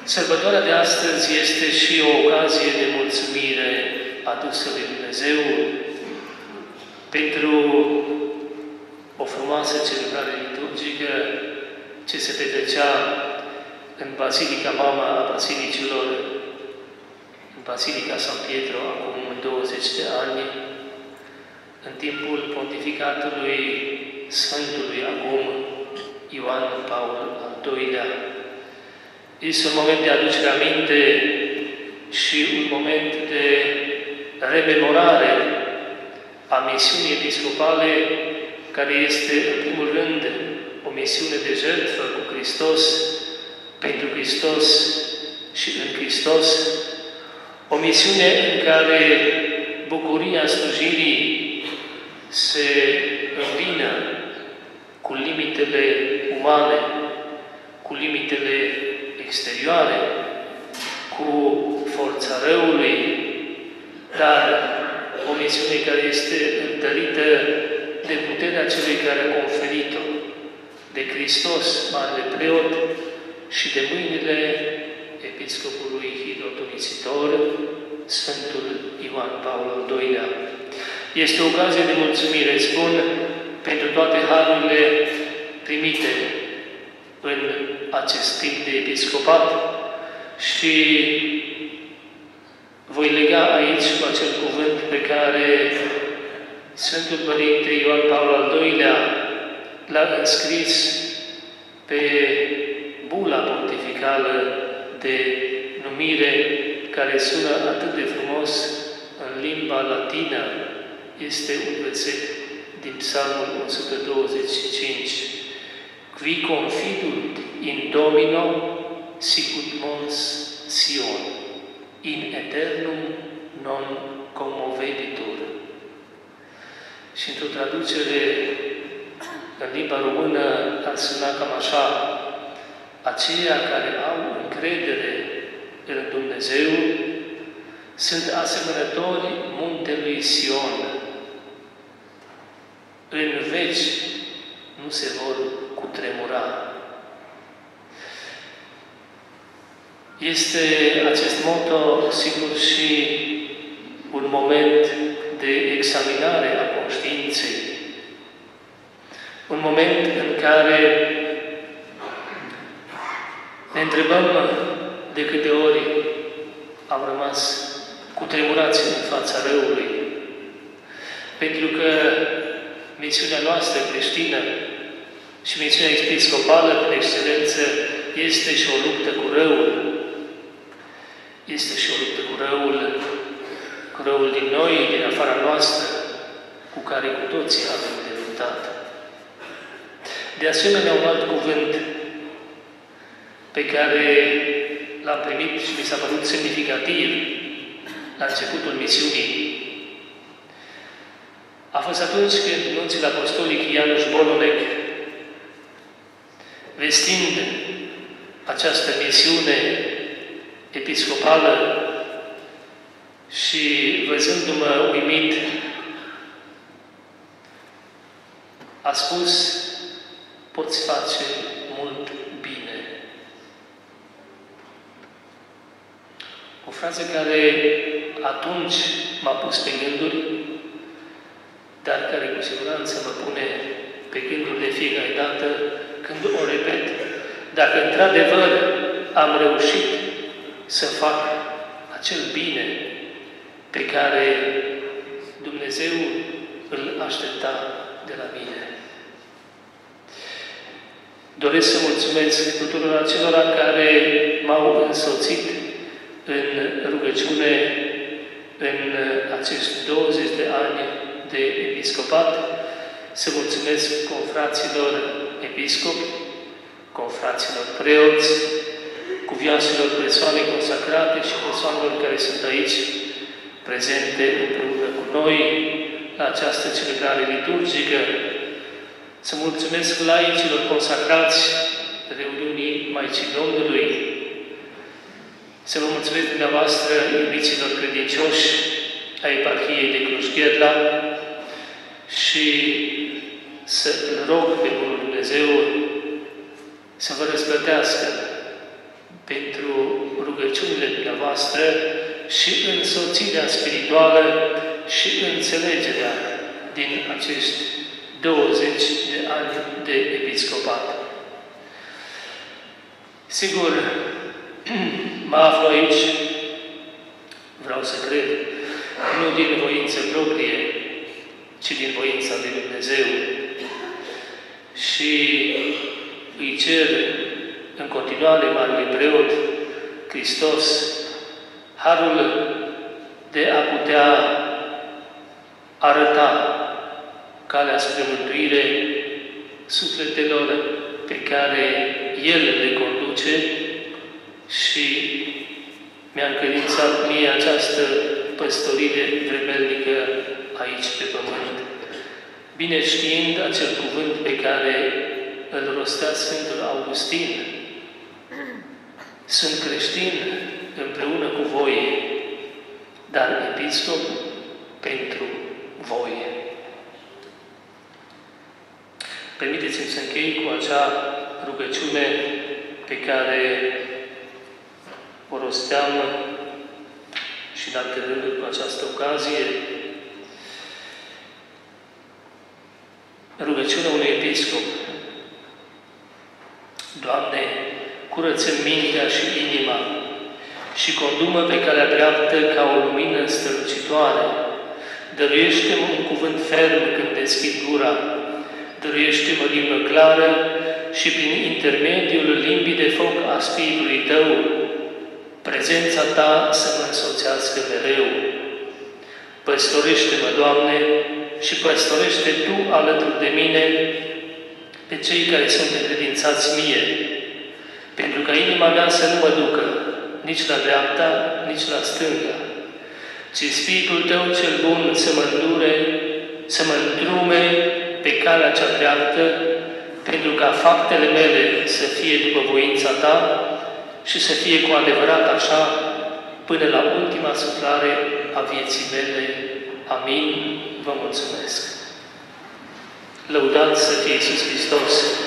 Sărbătoarea de astăzi este și o ocazie de mulțumire adusă de Dumnezeu pentru o frumoasă celebrare liturgică ce se petrecea în Basilica Mama a Basilicilor, în Basilica San Pietro, acum 20 de ani, în timpul pontificatului Sfântului acum Ioan Paul al II-lea. Este un moment de aducere aminte și un moment de rememorare a misiunii episcopale, care este, în primul rând, o misiune de jertfă cu Hristos, pentru Hristos și în Hristos, o misiune în care bucuria slujirii se îmbină cu limitele umane, cu limitele exterioare, cu forța răului, dar o misiune care este întărită de puterea celui care a conferit-o, de Hristos, Marele Preot, și de mâinile Episcopului Hirotonisitor, Sfântul Ioan Paul al II-lea. Este o ocazie de mulțumire, spun, pentru toate harurile primite în acest timp de episcopat și voi lega aici cu acel cuvânt pe care Sfântul Părinte Ioan Paul al II-lea l-a înscris pe bula pontificală de numire, care sună atât de frumos în limba latină. Este un verset din Psalmul 125. Qui confidunt in Domino sicut mons Sion, in aeternum non commovebitur. Și într-o traducere în limba română ar suna cam așa: aceia care au încredere în Dumnezeu sunt asemănători muntelui Sion. În veci nu se vor cutremura. Este acest motto, sigur, și un moment de examinare a conștiinței. Un moment în care ne întrebăm de câte ori am rămas cutremurați în fața răului. Pentru că misiunea noastră creștină și misiunea episcopală, prin excelență, este și o luptă cu răul. Este și o luptă cu răul din noi, din afara noastră, cu care cu toții avem de luptat. De asemenea, un alt cuvânt pe care l-am primit și mi s-a părut semnificativ la începutul misiunii a fost atunci când nunțiul apostolic Ianuș Bolonec, vestind această misiune episcopală și văzându-mă uimit, a spus: poți face mult bine. O frază care atunci m-a pus pe gânduri, dar care cu siguranță mă pune pe gânduri de fiecare dată când o repet. Dacă într-adevăr am reușit să fac acel bine pe care Dumnezeu îl aștepta de la mine. Doresc să mulțumesc tuturor acelora care m-au însoțit în rugăciune în acești 20 de ani de episcopat, să mulțumesc confraților episcopi, confraților preoți, cuvioaselor persoane consacrate și persoanelor care sunt aici prezente împreună cu noi la această celebrare liturgică. Să mulțumesc laicilor consacrați reuniunii Maicii Domnului. Să vă mulțumesc dumneavoastră, iubiților credincioși a Eparhiei de Cluj-Gherla, și să rog pe Bunul Dumnezeu să vă răsplătească pentru rugăciunile dumneavoastră și însoțirea spirituală și înțelegerea din acești 20 de ani de episcopat. Sigur, mă aflu aici, vreau să cred, nu din voință proprie, ci din voința lui Dumnezeu. Și îi cer în continuare Marele Preot Hristos harul de a putea arăta calea spre mântuire sufletelor pe care El le conduce și mi-a încredințat mie această păstorire vremelnică aici pe pământ. Bine știind acel cuvânt pe care îl rostea Sfântul Augustin: sunt creștin împreună cu voi, dar episcop pentru voi. Permiteți-mi să închei cu acea rugăciune pe care o rosteam și în alte rânduri cu această ocazie. Rugăciunea unui episcop: Doamne, curăță-mi mintea și inima și condu-mă pe calea dreaptă ca o lumină strălucitoare. Dăruiește-mă un cuvânt ferm când deschid gura. Dăruiește-mă limbă clară și prin intermediul limbii de foc a Spiritului Tău, prezența Ta să mă însoțească mereu. Păstorește-mă, Doamne, și păstorește Tu alături de mine pe cei care sunt încredințați mie, pentru ca inima mea să nu mă ducă nici la dreapta, nici la stânga, ci Spiritul Tău cel bun să mă îndure, să mă îndrume pe calea cea dreaptă, pentru ca faptele mele să fie după voința Ta și să fie cu adevărat așa până la ultima suflare a vieții mele. Amin. Vă mulțumesc. Lăudați să fie Iisus Hristos!